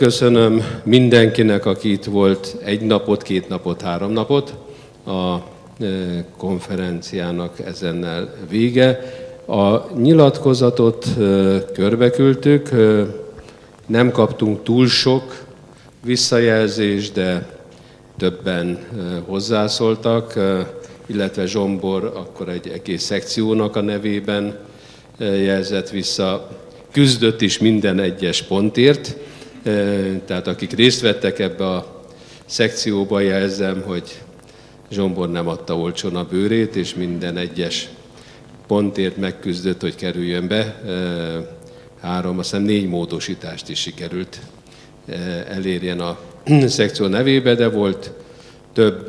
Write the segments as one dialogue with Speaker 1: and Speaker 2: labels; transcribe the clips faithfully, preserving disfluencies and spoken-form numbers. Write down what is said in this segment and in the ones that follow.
Speaker 1: köszönöm mindenkinek, aki itt volt egy napot, két napot, három napot. A konferenciának ezennel vége. A nyilatkozatot körbeküldtük, nem kaptunk túl sok visszajelzést, de többen hozzászóltak, illetve Zsombor akkor egy egész szekciónak a nevében jelzett vissza, küzdött is minden egyes pontért, tehát akik részt vettek ebbe a szekcióba, jelzem, hogy Zsombor nem adta olcsón a bőrét, és minden egyes pontért megküzdött, hogy kerüljön be. Három, azt hiszem négy módosítást is sikerült elérjen a szekció nevébe, de volt több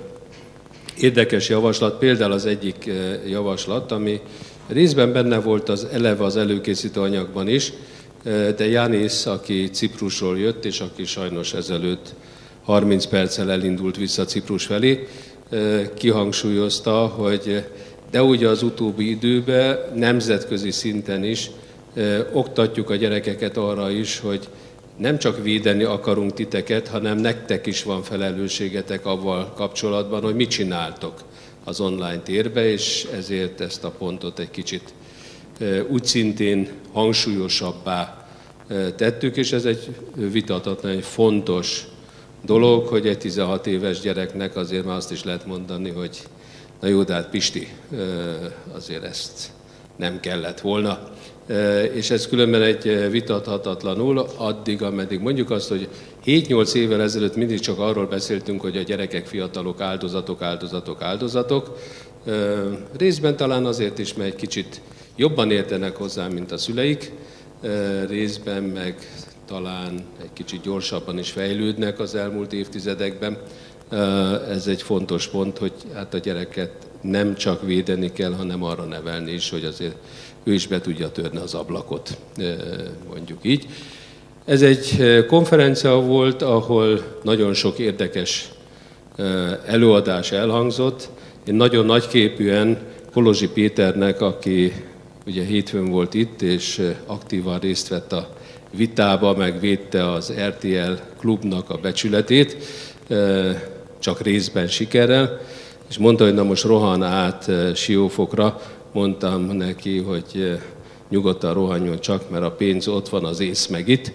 Speaker 1: érdekes javaslat, például az egyik javaslat, ami részben benne volt az eleve az előkészítő anyagban is, de Jánisz, aki Ciprusról jött, és aki sajnos ezelőtt harminc perccel elindult vissza Ciprus felé, kihangsúlyozta, hogy de ugye az utóbbi időben nemzetközi szinten is oktatjuk a gyerekeket arra is, hogy nem csak védeni akarunk titeket, hanem nektek is van felelősségetek avval kapcsolatban, hogy mit csináltok az online térbe, és ezért ezt a pontot egy kicsit úgy szintén hangsúlyosabbá tettük, és ez egy vitathatatlan, egy fontos dolog, hogy egy tizenhat éves gyereknek azért már azt is lehet mondani, hogy na jó, de hát Pisti, azért ezt nem kellett volna. És ez különben egy vitathatatlanul addig, ameddig mondjuk azt, hogy hét-nyolc évvel ezelőtt mindig csak arról beszéltünk, hogy a gyerekek, fiatalok áldozatok, áldozatok, áldozatok. Részben talán azért is, mert egy kicsit jobban értenek hozzá, mint a szüleik, részben meg talán egy kicsit gyorsabban is fejlődnek az elmúlt évtizedekben. Ez egy fontos pont, hogy hát a gyereket nem csak védeni kell, hanem arra nevelni is, hogy azért ő is be tudja törni az ablakot, mondjuk így. Ez egy konferencia volt, ahol nagyon sok érdekes előadás elhangzott. Én nagyon nagyképűen Kolozsi Péternek, aki ugye hétfőn volt itt, és aktívan részt vett a vitába, megvédte az er té el klubnak a becsületét, csak részben sikerrel, és mondta, hogy na most rohan át Siófokra. Mondtam neki, hogy nyugodtan rohanjon csak, mert a pénz ott van, az ész meg itt.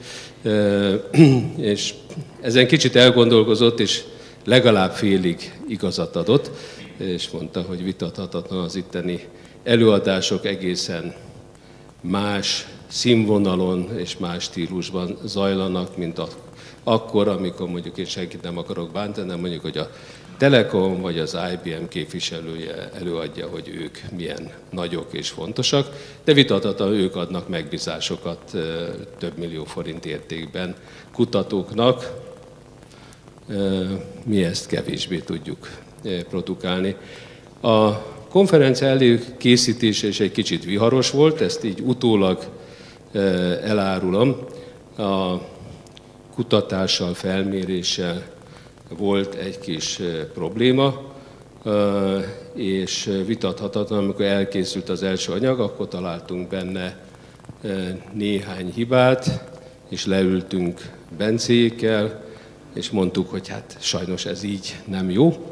Speaker 1: És ezen kicsit elgondolkozott, és legalább félig igazat adott, és mondta, hogy vitathatatlan az itteni előadások egészen más színvonalon és más stílusban zajlanak, mint a, akkor, amikor mondjuk én senkit nem akarok bántani, nem mondjuk, hogy a Telekom vagy az i bé em képviselője előadja, hogy ők milyen nagyok és fontosak, de vitathatatlanul ők adnak megbízásokat több millió forint értékben kutatóknak. Mi ezt kevésbé tudjuk produkálni. A konferencia előkészítése is egy kicsit viharos volt, ezt így utólag elárulom. A kutatással, felméréssel volt egy kis probléma, és vitathatatlan, amikor elkészült az első anyag, akkor találtunk benne néhány hibát, és leültünk Bencékkel, és mondtuk, hogy hát sajnos ez így nem jó,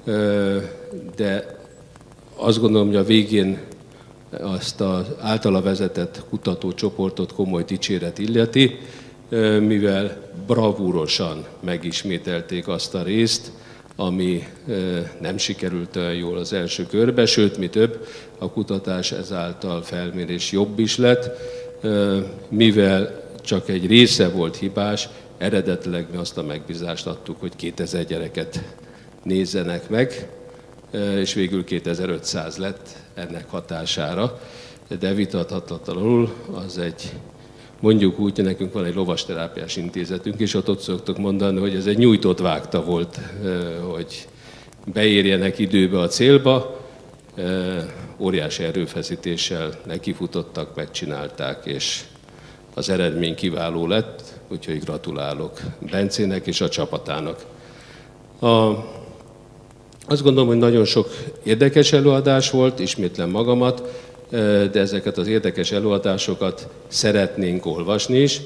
Speaker 1: de azt gondolom, hogy a végén azt az általa vezetett kutatócsoportot komoly dicséret illeti, mivel bravúrosan megismételték azt a részt, ami nem sikerült olyan jól az első körbe, sőt, mi több, a kutatás ezáltal felmérés jobb is lett, mivel csak egy része volt hibás, eredetileg mi azt a megbízást adtuk, hogy kétezer gyereket nézzenek meg, és végül kétezer-ötszáz lett ennek hatására, de vitathatatlanul az egy, mondjuk úgy, hogy nekünk van egy lovasterápiás intézetünk, és ott, ott szoktuk mondani, hogy ez egy nyújtott vágta volt, hogy beérjenek időbe a célba, óriási erőfeszítéssel nekifutottak, megcsinálták, és az eredmény kiváló lett, úgyhogy gratulálok Bencének és a csapatának. A, azt gondolom, hogy nagyon sok érdekes előadás volt, ismétlem magamat, de ezeket az érdekes előadásokat szeretnénk olvasni is,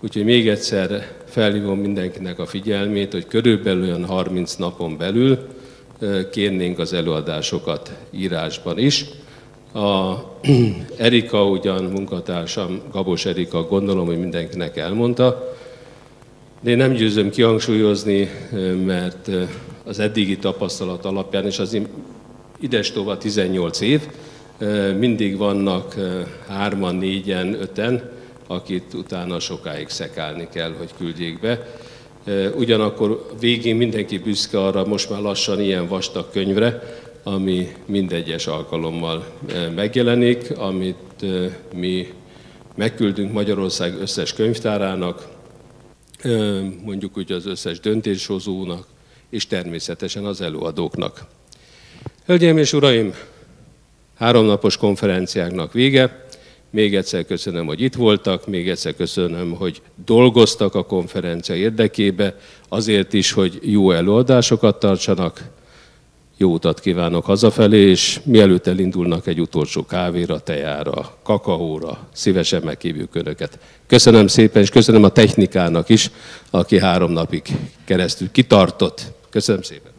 Speaker 1: Úgyhogy még egyszer felhívom mindenkinek a figyelmét, hogy körülbelül olyan harminc napon belül kérnénk az előadásokat írásban is. A Erika, ugyan munkatársam, Gabos Erika, gondolom, hogy mindenkinek elmondta, de én nem győzöm kihangsúlyozni, mert az eddigi tapasztalat alapján, és az idestova tizennyolc év, mindig vannak hárman, négyen, öten, akit utána sokáig szekálni kell, hogy küldjék be. Ugyanakkor végén mindenki büszke arra, most már lassan ilyen vastag könyvre, ami mindegyes alkalommal megjelenik, amit mi megküldünk Magyarország összes könyvtárának, mondjuk úgy az összes döntéshozónak, és természetesen az előadóknak. Hölgyeim és uraim, háromnapos konferenciáknak vége. Még egyszer köszönöm, hogy itt voltak, még egyszer köszönöm, hogy dolgoztak a konferencia érdekébe, azért is, hogy jó előadásokat tartsanak. Jó utat kívánok hazafelé, és mielőtt elindulnak egy utolsó kávéra, tejára, kakaóra, szívesen meghívjuk Önöket. Köszönöm szépen, és köszönöm a technikának is, aki három napig keresztül kitartott. Köszönöm szépen.